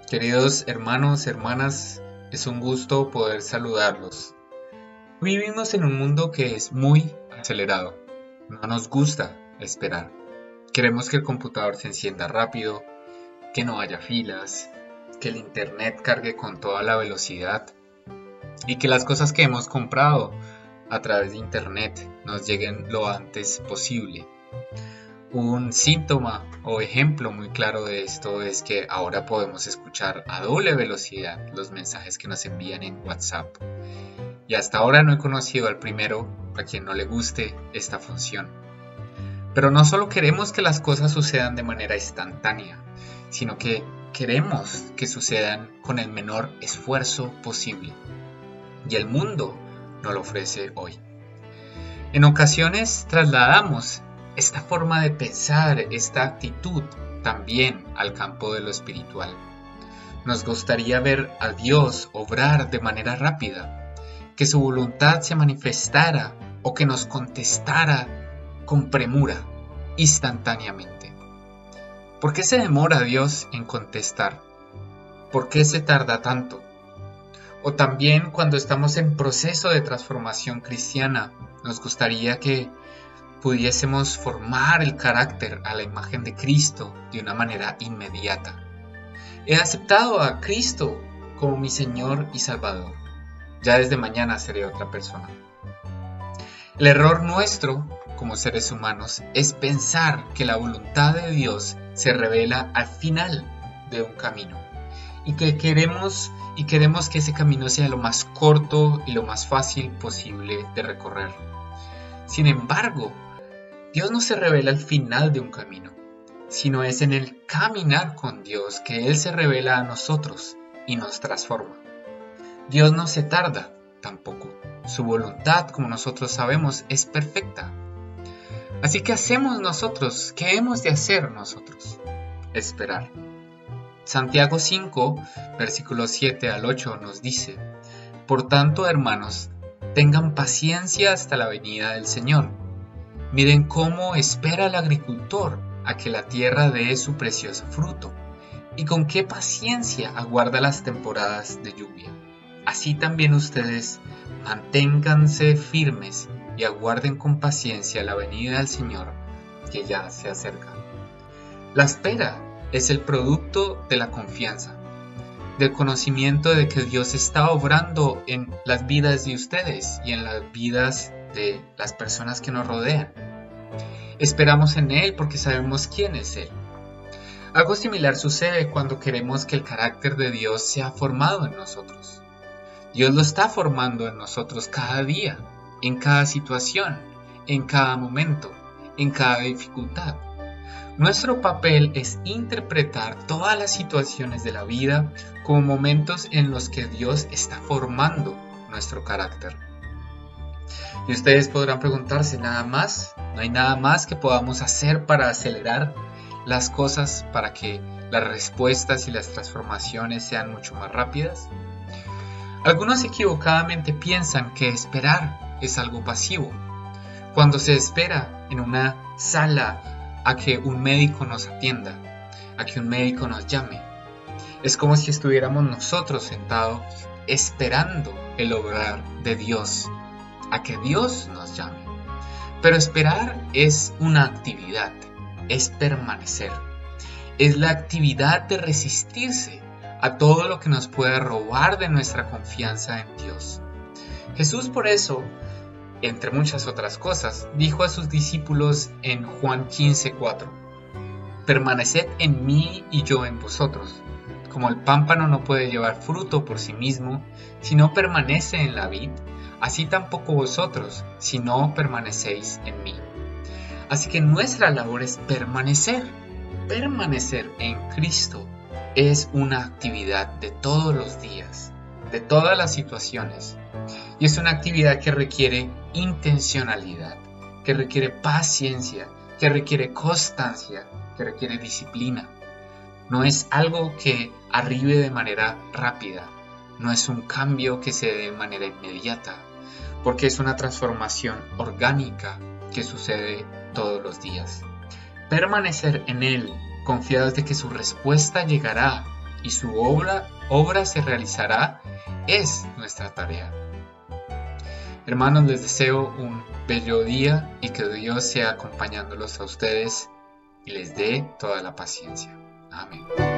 Queridos hermanos, hermanas, es un gusto poder saludarlos. Vivimos en un mundo que es muy acelerado. No nos gusta esperar. Queremos que el computador se encienda rápido, que no haya filas, que el internet cargue con toda la velocidad y que las cosas que hemos comprado a través de internet nos lleguen lo antes posible. Un síntoma o ejemplo muy claro de esto es que ahora podemos escuchar a doble velocidad los mensajes que nos envían en WhatsApp. Y hasta ahora no he conocido al primero a quien no le guste esta función. Pero no solo queremos que las cosas sucedan de manera instantánea, sino que queremos que sucedan con el menor esfuerzo posible. Y el mundo nos lo ofrece hoy. En ocasiones trasladamos esta forma de pensar, esta actitud, también al campo de lo espiritual. Nos gustaría ver a Dios obrar de manera rápida, que su voluntad se manifestara o que nos contestara con premura, instantáneamente. ¿Por qué se demora Dios en contestar? ¿Por qué se tarda tanto? O también cuando estamos en proceso de transformación cristiana, nos gustaría que pudiésemos formar el carácter a la imagen de Cristo de una manera inmediata. He aceptado a Cristo como mi Señor y Salvador. Ya desde mañana seré otra persona. El error nuestro, como seres humanos, es pensar que la voluntad de Dios se revela al final de un camino y que queremos que ese camino sea lo más corto y lo más fácil posible de recorrer. Sin embargo, Dios no se revela al final de un camino, sino es en el caminar con Dios que Él se revela a nosotros y nos transforma. Dios no se tarda tampoco. Su voluntad, como nosotros sabemos, es perfecta. Así que hacemos nosotros, ¿qué hemos de hacer nosotros? Esperar. Santiago 5, versículos 7 al 8 nos dice: Por tanto, hermanos, tengan paciencia hasta la venida del Señor. Miren cómo espera el agricultor a que la tierra dé su precioso fruto, y con qué paciencia aguarda las temporadas de lluvia. Así también ustedes manténganse firmes y aguarden con paciencia la venida del Señor, que ya se acerca. La espera es el producto de la confianza, del conocimiento de que Dios está obrando en las vidas de ustedes y en las vidas de las personas que nos rodean. Esperamos en Él porque sabemos quién es Él. Algo similar sucede cuando queremos que el carácter de Dios sea formado en nosotros. Dios lo está formando en nosotros cada día, en cada situación, en cada momento, en cada dificultad. Nuestro papel es interpretar todas las situaciones de la vida como momentos en los que Dios está formando nuestro carácter. Y ustedes podrán preguntarse, ¿nada más? ¿No hay nada más que podamos hacer para acelerar las cosas, para que las respuestas y las transformaciones sean mucho más rápidas? Algunos equivocadamente piensan que esperar es algo pasivo. Cuando se espera en una sala a que un médico nos atienda, a que un médico nos llame, es como si estuviéramos nosotros sentados esperando el obrar de Dios, a que Dios nos llame. Pero esperar es una actividad, es permanecer, es la actividad de resistirse a todo lo que nos pueda robar de nuestra confianza en Dios. Jesús por eso, entre muchas otras cosas, dijo a sus discípulos en Juan 15:4: Permaneced en mí y yo en vosotros. Como el pámpano no puede llevar fruto por sí mismo si no permanece en la vid, así tampoco vosotros si no permanecéis en mí. Así que nuestra labor es permanecer en Cristo. Es una actividad de todos los días, de todas las situaciones. Y es una actividad que requiere intencionalidad, que requiere paciencia, que requiere constancia, que requiere disciplina. No es algo que arribe de manera rápida, no es un cambio que se dé de manera inmediata, porque es una transformación orgánica que sucede todos los días. Permanecer en Él, confiados de que su respuesta llegará y su obra se realizará, es nuestra tarea. Hermanos, les deseo un bello día y que Dios sea acompañándolos a ustedes y les dé toda la paciencia. Amén.